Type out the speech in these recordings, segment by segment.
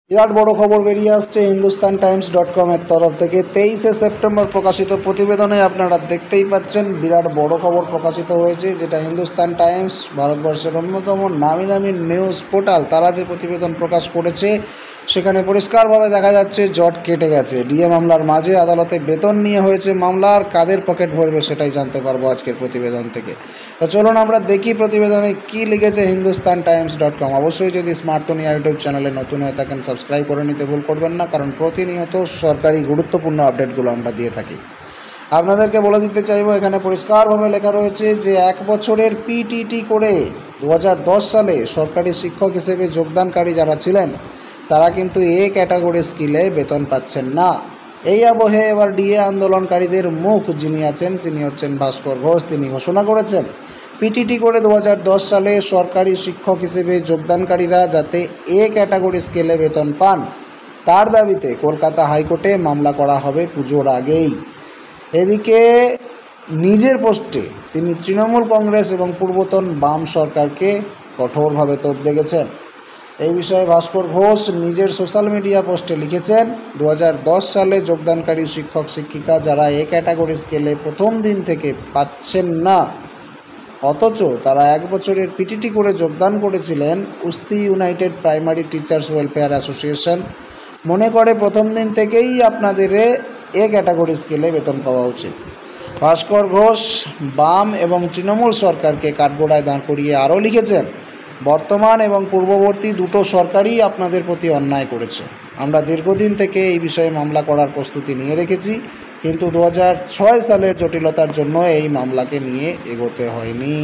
বিরাট বড় খবর বেরিয়ে আসছে হিন্দুস্তান টাইমস .com এর তরফ থেকে 23শে সেপ্টেম্বর প্রকাশিত প্রতিবেদনে আপনারা দেখতেই পাচ্ছেন বিরাট বড় খবর প্রকাশিত হয়েছে, যেটা হিন্দুস্তান টাইমস ভারতবর্ষের অন্যতম নামি দামি নিউজ পোর্টাল তারা যে প্রতিবেদন প্রকাশ করেছে সেখানে পরিষ্কারভাবে দেখা যাচ্ছে জট কেটে গেছে। ডিএ মামলার মাঝে আদালতে বেতন নিয়ে হয়েছে মামলার, কাদের পকেট ভরবে সেটাই জানতে পারবো আজকের প্রতিবেদন থেকে। তো চলুন আমরা দেখি প্রতিবেদনে কি লিখেছে হিন্দুস্তান টাইমস .com। অবশ্যই যদি স্মার্ট দুনিয়া ইউটিউব চ্যানেলে নতুন হয়ে থাকেন সাবস্ক্রাইব করে নিতে ভুল করবেন না, কারণ প্রতিনিয়ত সরকারি গুরুত্বপূর্ণ আপডেটগুলো আমরা দিয়ে থাকি। আপনাদেরকে বলে দিতে চাইবো, এখানে পরিষ্কারভাবে লেখা রয়েছে যে 1 বছরের পিটিটি করে 2010 সালে সরকারি শিক্ষক হিসেবে যোগদানকারী যারা ছিলেন তারা কিন্তু এ ক্যাটাগরি স্কিলে বেতন পাচ্ছেন না। এই আবহে এবার ডিএ আন্দোলনকারীদের মুখ যিনি আছেন তিনি হচ্ছেন ভাস্কর ঘোষ। তিনি ঘোষণা করেছেন পিটিটি করে 2010 সালে সরকারি শিক্ষক হিসেবে যোগদানকারীরা যাতে এ ক্যাটাগরি স্কেলে বেতন পান তার দাবিতে কলকাতা হাইকোর্টে মামলা করা হবে পুজোর আগেই। এদিকে নিজের পোস্টে তিনি তৃণমূল কংগ্রেস এবং পূর্বতন বাম সরকারকে কঠোরভাবে তোপ দেখেছেন। এই বিষয়ে ভাস্কর ঘোষ নিজের সোশ্যাল মিডিয়া পোস্টে লিখেছেন, 2010 সালে যোগদানকারী শিক্ষক শিক্ষিকা যারা এ ক্যাটাগরি স্কেলে প্রথম দিন থেকে পাচ্ছেন না, অথচ তারা 1 বছরের পিটিটি করে যোগদান করেছিলেন, Usthi United Primary Teachers Welfare Association মনে করে প্রথম দিন থেকেই আপনাদের এ ক্যাটাগরি স্কেলে বেতন পাওয়া উচিত। ভাস্কর ঘোষ বাম এবং তৃণমূল সরকারকে কাঠগড়ায় দাঁড় করিয়ে আরও লিখেছেন, বর্তমান এবং পূর্ববর্তী দুটো সরকারই আপনাদের প্রতি অন্যায় করেছে। আমরা দীর্ঘদিন থেকে এই বিষয়ে মামলা করার প্রস্তুতি নিয়ে রেখেছি, কিন্তু 2006 সালের জটিলতার জন্য এই মামলাকে নিয়ে এগোতে হয়নি।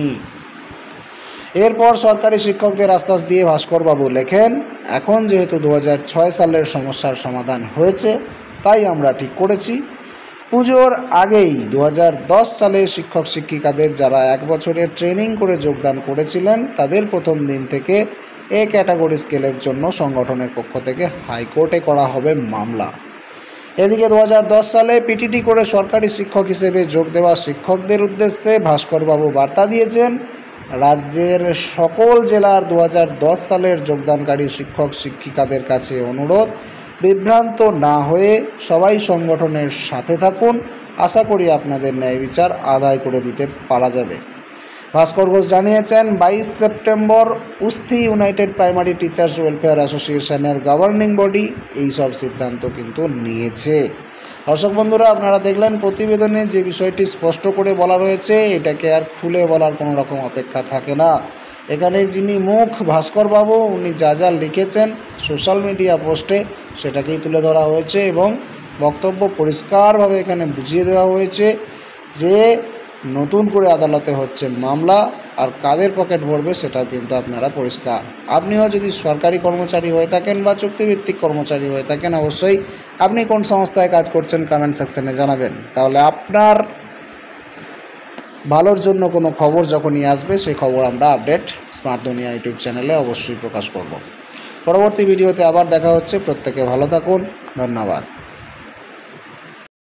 এরপর সরকারি শিক্ষকদের আশ্বাস দিয়ে ভাস্করবাবু লেখেন, এখন যেহেতু 2006 সালের সমস্যার সমাধান হয়েছে তাই আমরা ঠিক করেছি পুজোর আগেই 2010 সালে শিক্ষক শিক্ষিকাদের যারা 1 বছরের ট্রেনিং করে যোগদান করেছিলেন তাদের প্রথম দিন থেকে এ ক্যাটাগরি স্কেলের জন্য সংগঠনের পক্ষ থেকে হাইকোর্টে করা হবে মামলা। এদিকে 2010 সালে পিটিটি করে সরকারি শিক্ষক হিসেবে যোগ দেওয়া শিক্ষকদের উদ্দেশ্যে ভাস্করবাবু বার্তা দিয়েছেন, রাজ্যের সকল জেলার 2010 সালের যোগদানকারী শিক্ষক শিক্ষিকাদের কাছে অনুরোধ, বিভ্রান্ত না হয়ে সবাই সংগঠনের সাথে থাকুন, আশা করি আপনাদের ন্যায় বিচার আদায় করে দিতে পারা যাবে। ভাস্কর ঘোষ জানিয়েছেন, 22 September Usthi United Primary Teachers Welfare অ্যাসোসিয়েশনের গভর্নিং বডি এই সব সিদ্ধান্ত কিন্তু নিয়েছে। দর্শক বন্ধুরা, আপনারা দেখলেন প্রতিবেদনে যে বিষয়টি স্পষ্ট করে বলা রয়েছে, এটাকে আর খুলে বলার কোনো রকম অপেক্ষা থাকে না। এখানে যিনি মুখ ভাস্করবাবু, উনি যা যা লিখেছেন সোশ্যাল মিডিয়া পোস্টে সেটাকেই তুলে ধরা হয়েছে এবং বক্তব্য পরিষ্কারভাবে এখানে বুঝিয়ে দেওয়া হয়েছে যে নতুন করে আদালতে হচ্ছে মামলা, আর কাদের পকেট ভরবে সেটাও কিন্তু আপনারা পরিষ্কার। আপনিও যদি সরকারি কর্মচারী হয়ে থাকেন বা চুক্তিভিত্তিক কর্মচারী হয়ে থাকেন, অবশ্যই আপনি কোন সংস্থায় কাজ করছেন কমেন্ট সেকশনে জানাবেন, তাহলে আপনার ভালোর জন্য কোনো খবর যখনই আসবে সেই খবর আমরা আপডেট স্মার্ট দুনিয়া ইউটিউব চ্যানেলে অবশ্যই প্রকাশ করব। পরবর্তী ভিডিওতে আবার দেখা হচ্ছে। প্রত্যেকে ভালো থাকুন, ধন্যবাদ।